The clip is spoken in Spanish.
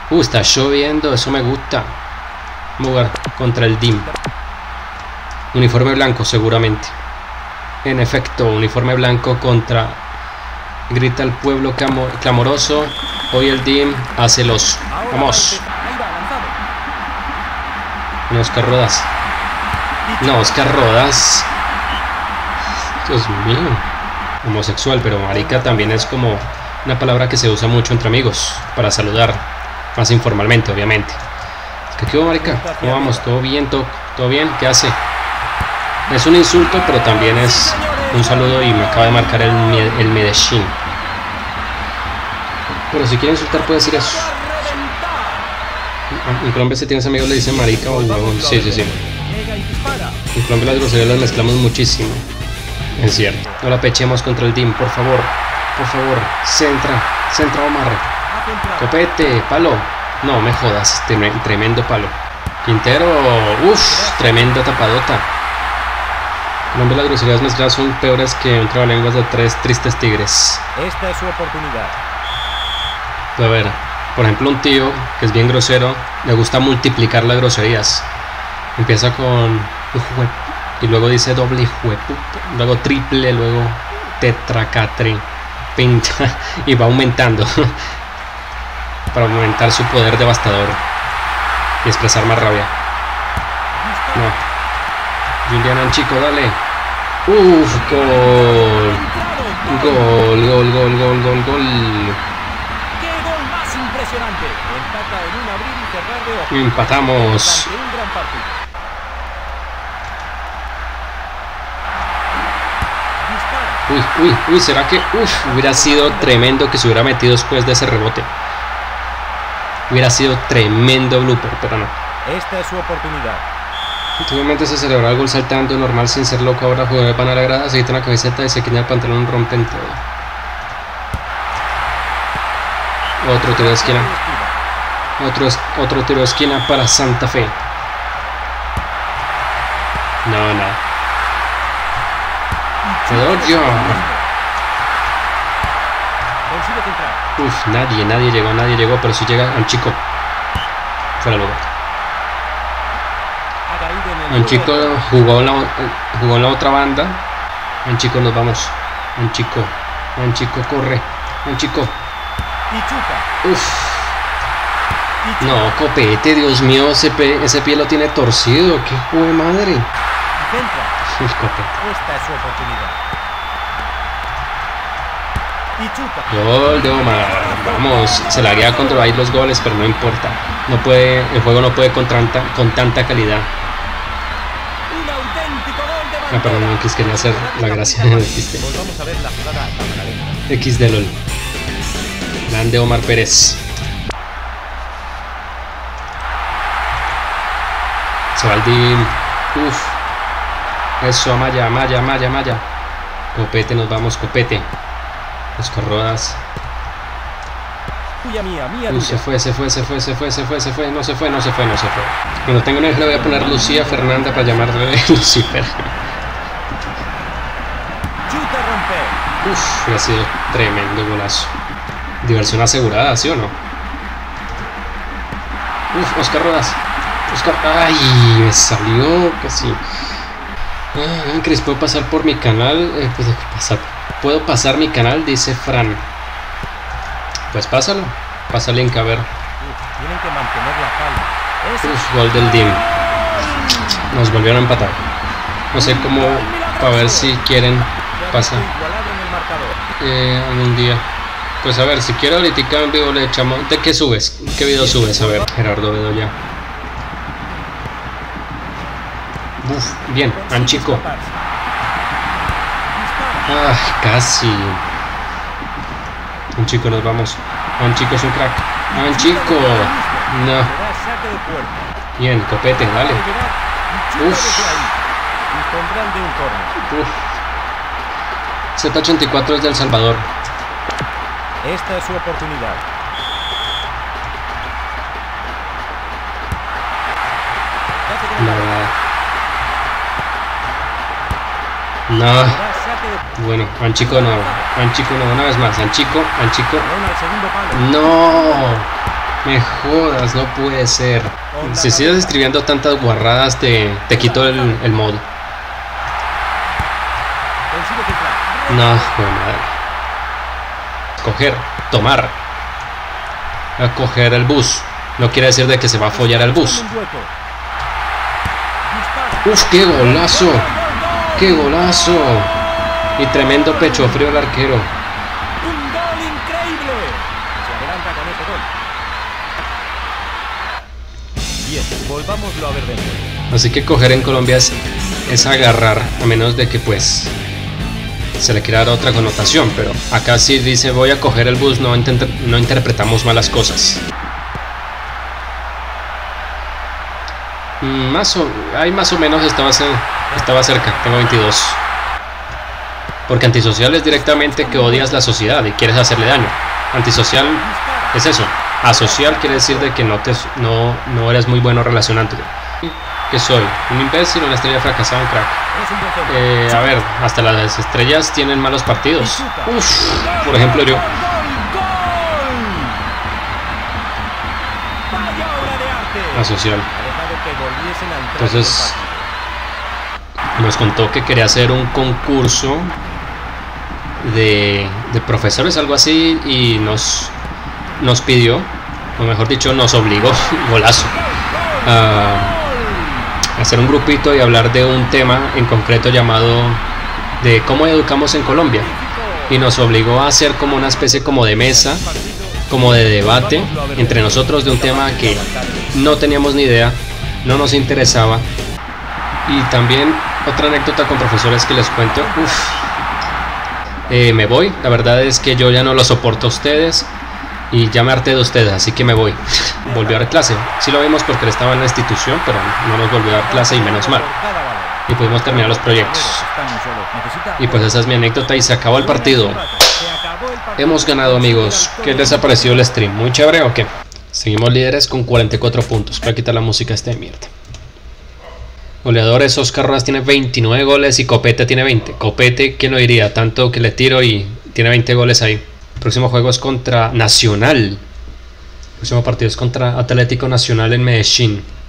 Está lloviendo, eso me gusta. Vamos a jugar contra el DIM. Uniforme blanco, seguramente. En efecto, uniforme blanco contra... Grita el pueblo clamoroso. Hoy el DIM hace el oso. Vamos. No, Oscar Rodas. No, Oscar Rodas. Dios mío. Homosexual, pero marica también es como una palabra que se usa mucho entre amigos para saludar, más informalmente, obviamente. ¿Qué hubo, marica? ¿Cómo vamos? ¿Todo bien? ¿Todo bien? ¿Qué hace? Es un insulto, pero también es un saludo y me acaba de marcar el Medellín. Pero si quiere insultar puede decir eso. En Colombia, si tienes amigos le dicen marica o huevón. Sí. En Colombia las groserías las mezclamos muchísimo. Es cierto. No la pechemos contra el DIM, por favor. Por favor. Centra Omar. Copete, palo. No me jodas, tremendo palo. Quintero, tremenda tapadota. En Colombia las groserías mezcladas son peores que un trabalenguas de 3 tristes tigres. Esta es su oportunidad. A ver, por ejemplo, un tío que es bien grosero, le gusta multiplicar las groserías. Empieza con y luego dice doble luego triple, luego tetracatre, pinta y va aumentando para aumentar su poder devastador y expresar más rabia. No. Julián Chico, dale. Gol. Empatamos. ¿Será que hubiera sido tremendo que se hubiera metido después de ese rebote? Hubiera sido tremendo blooper, pero no. Esta es su oportunidad. Antiguamente se celebraba el gol saltando normal sin ser loco. Ahora jugadores van a la grada, se quitan la camiseta y se quitan el pantalón, rompen todo. Otro tiro de esquina. Otro tiro de esquina para Santa Fe. No. Nadie llegó, pero si llega Anchico. Fuera lugar. Anchico jugó en la otra banda. Anchico, nos vamos. Anchico corre. Anchico. No, Copete, Dios mío, ese pie lo tiene torcido. ¡Qué jue madre! Esta es su oportunidad. Gol de Omar. Vamos, se la guía contra ahí los goles, pero no importa. El juego no puede con tanta calidad. Perdón, X quería hacer la gracia de XD. Volvamos a ver la jugada. XD LOL. Grande Omar Pérez. Se va el DIM. Eso, Maya. Copete, nos vamos, Copete. Oscar Rodas. Se fue. No se fue. Cuando tengo un eje le voy a poner Lucía Fernanda para llamarle Lucifer. Ha sido tremendo golazo. Diversión asegurada, ¿sí o no? Oscar Rodas. Ay, me salió casi. Chris, ¿puedo pasar por mi canal? ¿Puedo pasar mi canal? Dice Fran. Pues pásalo. Pasa el link, a ver. Tienen que mantener la calma. Gol del DIM. Nos volvieron a empatar. No sé cómo, para ver si quieren pasa algún día. Pues a ver, si quiero ahorita en vivo le echamos. ¿De qué subes? ¿Qué video subes? A ver, Gerardo Bedoya. Bien, Anchico. Casi. Anchico, nos vamos. Anchico es un crack. Anchico. No. Bien, Copete, dale. Z84 es de El Salvador. Esta es su oportunidad. No. Bueno, Anchico no. Una vez más. Anchico. No. Me jodas, no puede ser. Si sigues escribiendo tantas guarradas, te quito el mod. No, joder, madre. Coger, tomar. A coger el bus. No quiere decir de que se va a follar el bus. Uf, qué golazo. Qué golazo. Y tremendo pecho frío el arquero. Un gol increíble. Se adelanta con ese gol. Bien, volvámoslo a ver de nuevo. Así que coger en Colombia es agarrar, a menos de que pues se le quiera dar otra connotación, pero acá sí dice voy a coger el bus, no interpretamos malas cosas. Más o menos estaba cerca, tengo 22. Porque antisocial es directamente que odias la sociedad y quieres hacerle daño. Antisocial es eso. Asocial quiere decir de que no eres muy bueno relacionándote. ¿Qué soy? ¿Un imbécil o una estrella fracasada, un crack? A ver, hasta las estrellas tienen malos partidos. Uf, por ejemplo yo. Asocial. Entonces nos contó que quería hacer un concurso de profesores, algo así, y nos pidió, o mejor dicho, nos obligó, golazo, a hacer un grupito y hablar de un tema en concreto llamado de cómo educamos en Colombia, y nos obligó a hacer como una especie como de mesa, como de debate entre nosotros de un tema que no teníamos ni idea, no nos interesaba. Y también otra anécdota con profesores que les cuento. Me voy, la verdad es que yo ya no lo soporto a ustedes y ya me harté de ustedes, así que me voy. Volvió a dar clase, sí lo vimos porque él estaba en la institución, pero no nos volvió a dar clase y menos mal. Y pudimos terminar los proyectos. Y pues esa es mi anécdota y se acabó el partido. Hemos ganado, amigos. ¿Qué les ha parecido el stream? ¿Muy chévere o qué? Seguimos líderes con 44 puntos. Voy a quitar la música esta de mierda. Goleadores, Oscar Rojas tiene 29 goles y Copete tiene 20. Copete, ¿quién lo diría? Tanto que le tiro y tiene 20 goles ahí. El próximo juego es contra Nacional. El próximo partido es contra Atlético Nacional en Medellín.